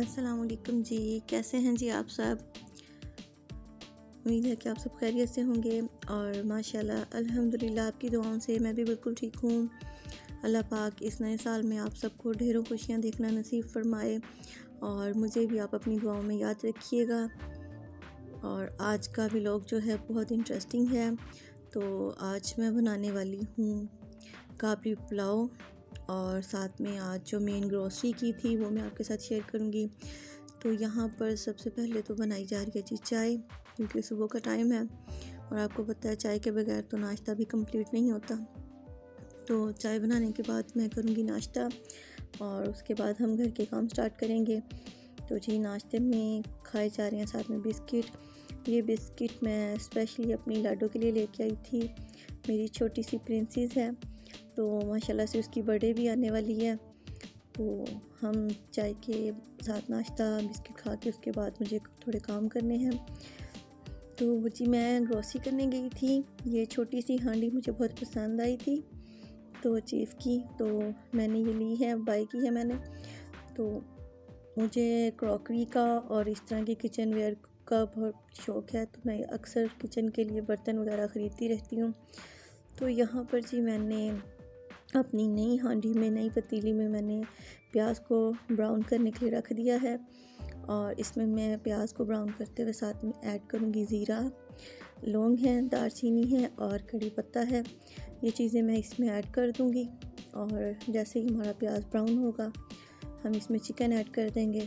अस्सलाम वालेकुम जी। कैसे हैं जी आप सब? उम्मीद है कि आप सब खैरियत से होंगे और माशाल्लाह अल्हम्दुलिल्लाह आपकी दुआओं से मैं भी बिल्कुल ठीक हूँ। अल्लाह पाक इस नए साल में आप सबको ढेरों खुशियाँ देखना नसीब फरमाए और मुझे भी आप अपनी दुआओं में याद रखिएगा। और आज का व्लॉग जो है बहुत इंटरेस्टिंग है। तो आज मैं बनाने वाली हूँ काबली पुलाव और साथ में आज जो मेन ग्रोसरी की थी वो मैं आपके साथ शेयर करूँगी। तो यहाँ पर सबसे पहले तो बनाई जा रही है जी चाय, क्योंकि सुबह का टाइम है और आपको पता है चाय के बगैर तो नाश्ता भी कंप्लीट नहीं होता। तो चाय बनाने के बाद मैं करूँगी नाश्ता और उसके बाद हम घर के काम स्टार्ट करेंगे। तो जी नाश्ते में खाए जा रहे हैं साथ में बिस्किट। ये बिस्किट मैं स्पेशली अपनी लाडो के लिए लेके आई थी। मेरी छोटी सी प्रिंसेस है, तो माशाल्लाह से उसकी बर्थडे भी आने वाली है। तो हम चाय के साथ नाश्ता बिस्किट खा के उसके बाद मुझे थोड़े काम करने हैं। तो जी मैं ग्रोसरी करने गई थी। ये छोटी सी हांडी मुझे बहुत पसंद आई थी तो चीज़ की, तो मैंने ये ली है, बाई की है मैंने। तो मुझे क्रॉकरी का और इस तरह के किचन वेयर का बहुत शौक़ है, तो मैं अक्सर किचन के लिए बर्तन वगैरह ख़रीदती रहती हूँ। तो यहाँ पर जी मैंने अपनी नई हांडी में, नई पतीली में मैंने प्याज को ब्राउन करने के लिए रख दिया है और इसमें मैं प्याज को ब्राउन करते हुए साथ में ऐड करूँगी ज़ीरा, लौंग है, दालचीनी है और कड़ी पत्ता है। ये चीज़ें मैं इसमें ऐड कर दूँगी और जैसे ही हमारा प्याज ब्राउन होगा हम इसमें चिकन ऐड कर देंगे।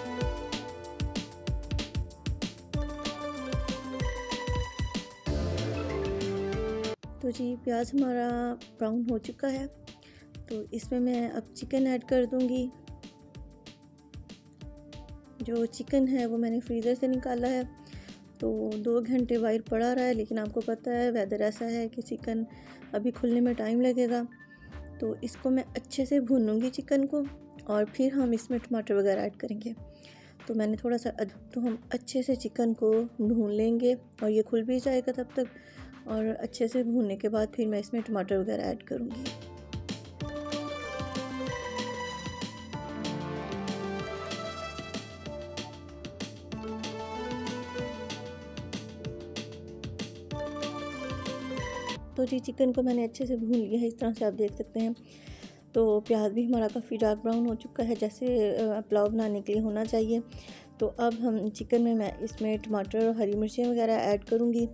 तो जी प्याज हमारा ब्राउन हो चुका है, तो इसमें मैं अब चिकन ऐड कर दूंगी। जो चिकन है वो मैंने फ्रीज़र से निकाला है, तो 2 घंटे बाहर पड़ा रहा है, लेकिन आपको पता है वेदर ऐसा है कि चिकन अभी खुलने में टाइम लगेगा। तो इसको मैं अच्छे से भूनूंगी चिकन को और फिर हम इसमें टमाटर वगैरह ऐड करेंगे। तो मैंने थोड़ा सा तो हम अच्छे से चिकन को भून लेंगे और ये खुल भी जाएगा तब तक, और अच्छे से भूनने के बाद फिर मैं इसमें टमाटर वगैरह ऐड करूँगी। तो जी चिकन को मैंने अच्छे से भून लिया है, इस तरह से आप देख सकते हैं। तो प्याज भी हमारा काफ़ी डार्क ब्राउन हो चुका है, जैसे पुलाव बनाने के लिए होना चाहिए। तो अब हम चिकन में मैं इसमें टमाटर और हरी मिर्चें वगैरह ऐड करूँगी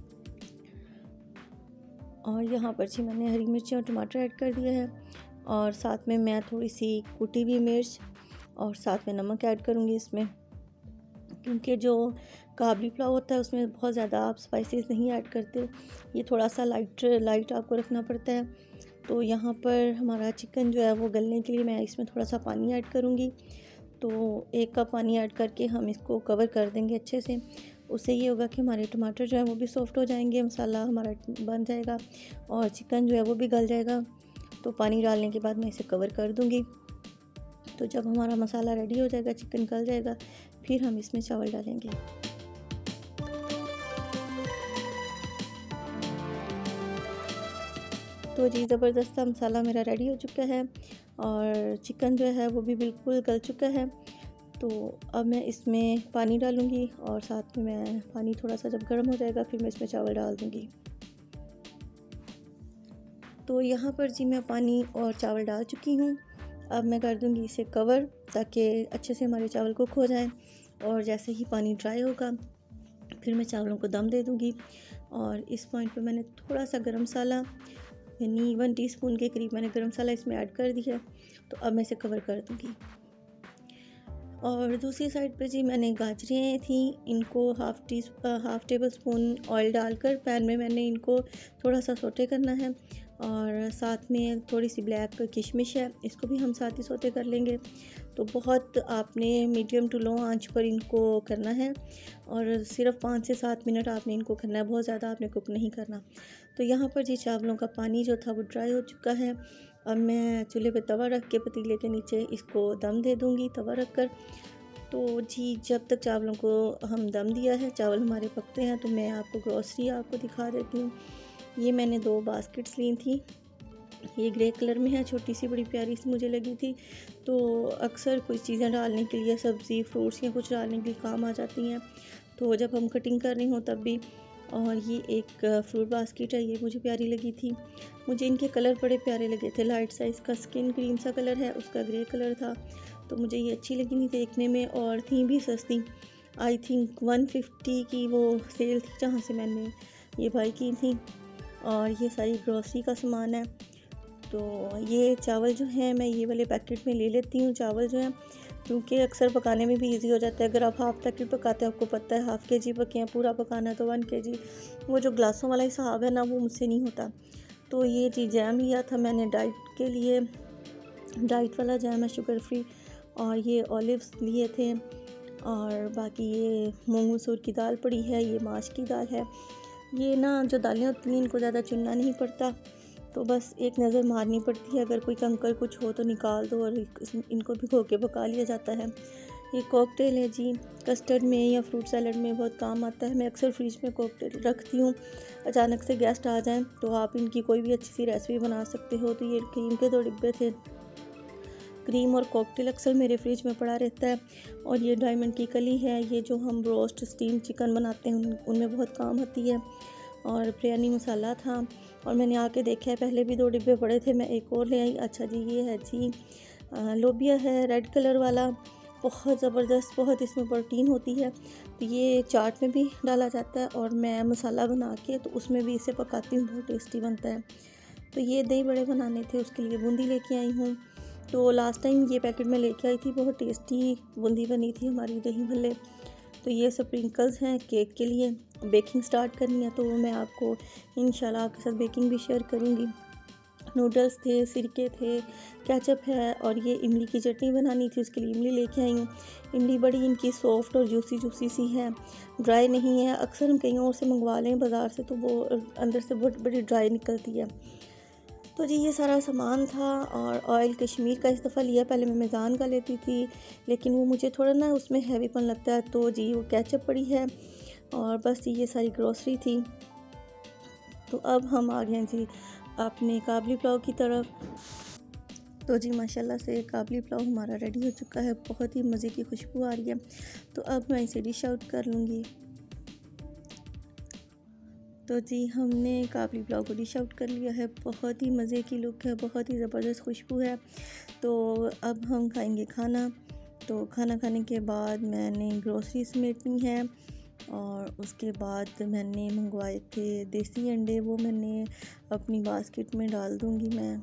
और यहाँ पर जी मैंने हरी मिर्चें और टमाटर ऐड कर दिया है और साथ में मैं थोड़ी सी कुटी हुई मिर्च और साथ में नमक ऐड करूँगी इसमें, क्योंकि जो काबली पुलाव होता है उसमें बहुत ज़्यादा आप स्पाइसेस नहीं ऐड करते, ये थोड़ा सा लाइट आपको रखना पड़ता है। तो यहाँ पर हमारा चिकन जो है वो गलने के लिए मैं इसमें थोड़ा सा पानी ऐड करूँगी। तो 1 कप पानी ऐड करके हम इसको कवर कर देंगे अच्छे से। उससे ये होगा कि हमारे टमाटर जो है वो भी सॉफ्ट हो जाएंगे, मसाला हमारा बन जाएगा और चिकन जो है वो भी गल जाएगा। तो पानी डालने के बाद मैं इसे कवर कर दूँगी। तो जब हमारा मसाला रेडी हो जाएगा, चिकन गल जाएगा, फिर हम इसमें चावल डालेंगे। तो जी ज़बरदस्त मसाला मेरा रेडी हो चुका है और चिकन जो है वो भी बिल्कुल गल चुका है। तो अब मैं इसमें पानी डालूँगी और साथ में मैं पानी थोड़ा सा जब गर्म हो जाएगा फिर मैं इसमें चावल डाल दूँगी। तो यहाँ पर जी मैं पानी और चावल डाल चुकी हूँ। अब मैं कर दूँगी इसे कवर, ताकि अच्छे से हमारे चावल कुक हो जाएं और जैसे ही पानी ड्राई होगा फिर मैं चावलों को दम दे दूँगी। और इस पॉइंट पे मैंने थोड़ा सा गरम मसाला, यानी 1 टीस्पून के करीब मैंने गरम मसाला इसमें ऐड कर दिया। तो अब मैं इसे कवर कर दूँगी। और दूसरी साइड पे जी मैंने गाजरें थी, इनको हाफ़ टेबल स्पून ऑयल डालकर पैन में मैंने इनको थोड़ा सा सोटे करना है और साथ में थोड़ी सी ब्लैक किशमिश है, इसको भी हम साथ ही सोते कर लेंगे। तो बहुत आपने मीडियम टू लो आंच पर इनको करना है और सिर्फ 5 से 7 मिनट आपने इनको करना है, बहुत ज़्यादा आपने कुक नहीं करना। तो यहाँ पर जी चावलों का पानी जो था वो ड्राई हो चुका है। अब मैं चूल्हे पे तवा रख के पतीले के नीचे इसको दम दे दूँगी, तवा रख कर। तो जी जब तक चावलों को हम दम दिया है, चावल हमारे पकते हैं, तो मैं आपको ग्रोसरी आपको दिखा देती हूँ। ये मैंने 2 बास्केट्स ली थी ये ग्रे कलर में है, छोटी सी बड़ी प्यारी सी मुझे लगी थी। तो अक्सर कुछ चीज़ें डालने के लिए, सब्ज़ी फ्रूट्स या कुछ डालने के लिए काम आ जाती हैं, तो जब हम कटिंग कर रही हों तब भी। और ये एक फ्रूट बास्केट है, ये मुझे प्यारी लगी थी। मुझे इनके कलर बड़े प्यारे लगे थे। लाइट सा इसका स्किन क्रीम सा कलर है, उसका ग्रे कलर था, तो मुझे ये अच्छी लगी थी देखने में, और थी भी सस्ती। आई थिंक 150 की वो सेल थी जहाँ से मैंने ये बाई की थी। और ये सारी ग्रॉसरी का सामान है। तो ये चावल जो हैं मैं ये वाले पैकेट में ले लेती हूँ चावल जो हैं, क्योंकि अक्सर पकाने में भी इजी हो जाता है। अगर आप हाफ़ पैकेट पकाते हैं, आपको पता है हाफ़ केजी पके हैं, पूरा पकाना है तो 1 केजी। वो जो ग्लासों वाला हिसाब है ना, वो मुझसे नहीं होता। तो ये जी जैम लिया था मैंने डाइट के लिए, डाइट वाला जैम है, शुगर फ्री। और ये ऑलिव्स लिए थे, और बाकी ये मूंग मसूर की दाल पड़ी है, ये माश की दाल है। ये ना जो दालें होती हैं इनको ज़्यादा चुनना नहीं पड़ता, तो बस एक नज़र मारनी पड़ती है। अगर कोई कंकर कुछ हो तो निकाल दो, और इनको भिगो के पका लिया जाता है। ये कॉकटेल है जी, कस्टर्ड में या फ्रूट सैलड में बहुत काम आता है। मैं अक्सर फ्रिज में कॉकटेल रखती हूँ, अचानक से गेस्ट आ जाएं तो आप इनकी कोई भी अच्छी सी रेसिपी बना सकते हो। तो ये क्रीम के 2 डिब्बे थे। क्रीम और कॉकटेल अक्सर मेरे फ्रिज में पड़ा रहता है। और ये डायमंड की कली है, ये जो हम रोस्ट स्टीम चिकन बनाते हैं उनमें बहुत काम आती है। और बिरयानी मसाला था, और मैंने आके देखा है पहले भी 2 डिब्बे पड़े थे, मैं एक और ले आई। अच्छा जी, ये है जी लोबिया है रेड कलर वाला, बहुत ज़बरदस्त, बहुत इसमें प्रोटीन होती है। तो ये चाट में भी डाला जाता है, और मैं मसाला बना के तो उसमें भी इसे पकाती हूँ, बहुत टेस्टी बनता है। तो ये दही बड़े बनाने थे, उसके लिए बूंदी लेके आई हूँ। तो लास्ट टाइम ये पैकेट में लेके आई थी, बहुत टेस्टी बूंदी बनी थी हमारी दही भल्ले। तो ये स्प्रिंकल्स हैं केक के लिए। बेकिंग स्टार्ट करनी है तो मैं आपको इंशाल्लाह आपके साथ बेकिंग भी शेयर करूँगी। नूडल्स थे, सिरके थे, केचप है, और ये इमली की चटनी बनानी थी, उसके लिए इमली लेके आई हूँ। इमली बड़ी इनकी सॉफ्ट और जूसी जूसी सी है, ड्राई नहीं है। अक्सर हम कहीं और से मंगवा लें बाज़ार से तो वो अंदर से बहुत बड़ी ड्राई निकलती है। तो जी ये सारा सामान था। और ऑयल कश्मीर का इस दफ़ा लिया, पहले मैं मेज़ान का लेती थी, लेकिन वो मुझे थोड़ा ना उसमें हैवीपन लगता है, तो जी वो केचप पड़ी है। और बस ये सारी ग्रॉसरी थी। तो अब हम आ गए हैं जी अपने काबली पुलाव की तरफ। तो जी माशाल्लाह से काबली पुलाव हमारा रेडी हो चुका है, बहुत ही मज़े की खुशबू आ रही है। तो अब मैं इसे डिश आउट कर लूँगी। तो जी हमने काबली पुलाव को डिश आउट कर लिया है, बहुत ही मज़े की लुक है, बहुत ही ज़बरदस्त खुशबू है। तो अब हम खाएंगे खाना। तो खाना खाने के बाद मैंने ग्रोसरी समेटनी है, और उसके बाद मैंने मंगवाए थे देसी अंडे, वो मैंने अपनी बास्केट में डाल दूँगी मैं।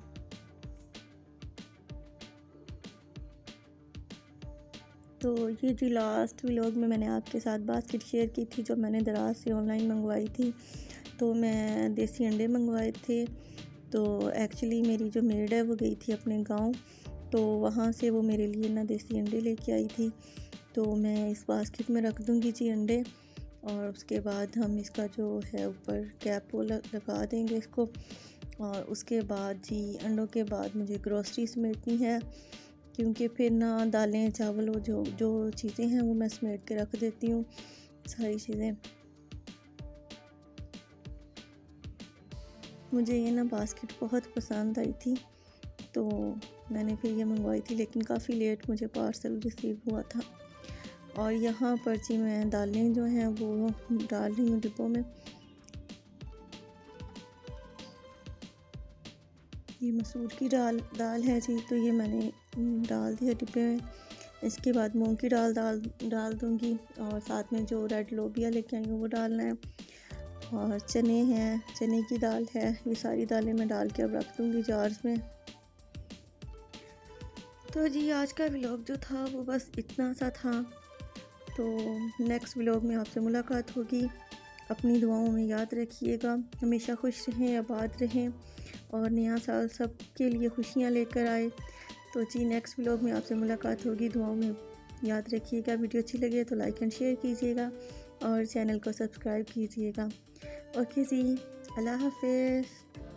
तो ये जी लास्ट व्लॉग में मैंने आपके साथ बास्केट शेयर की थी, जो मैंने दराज से ऑनलाइन मंगवाई थी। तो मैं देसी अंडे मंगवाए थे। तो एक्चुअली मेरी जो मेड है वो गई थी अपने गांव, तो वहाँ से वो मेरे लिए ना देसी अंडे लेके आई थी। तो मैं इस बास्केट में रख दूँगी जी अंडे, और उसके बाद हम इसका जो है ऊपर कैप वो लगा देंगे इसको। और उसके बाद जी अंडों के बाद मुझे ग्रोसरी समेटनी है, क्योंकि फिर ना दालें चावल वो जो जो चीज़ें हैं वो मैं समेट के रख देती हूँ सारी चीज़ें। मुझे ये ना बास्केट बहुत पसंद आई थी, तो मैंने फिर ये मंगवाई थी, लेकिन काफ़ी लेट मुझे पार्सल रिसीव हुआ था। और यहाँ पर जी मैं दालें जो हैं वो डाल रही हूँ डिब्बों में। ये मसूर की दाल है जी, तो ये मैंने डाल दिया डिब्बे में। इसके बाद मूंग की डाल दूँगी, और साथ में जो रेड लोबिया लेके आई हूँ वो डालना है। और चने हैं, चने की दाल है, ये सारी दालें मैं डाल के अब रख दूँगी जार्स में। तो जी आज का व्लॉग जो था वो बस इतना सा था। तो नेक्स्ट व्लॉग में आपसे मुलाकात होगी। अपनी दुआओं में याद रखिएगा, हमेशा खुश रहें, आबाद रहें, और नया साल सब के लिए खुशियाँ लेकर आए। तो जी नेक्स्ट व्लॉग में आपसे मुलाकात होगी, दुआओं में याद रखिएगा। वीडियो अच्छी लगे तो लाइक एंड शेयर कीजिएगा, और चैनल को सब्सक्राइब कीजिएगा। ओके जी, अल्लाह हाफ़िज़।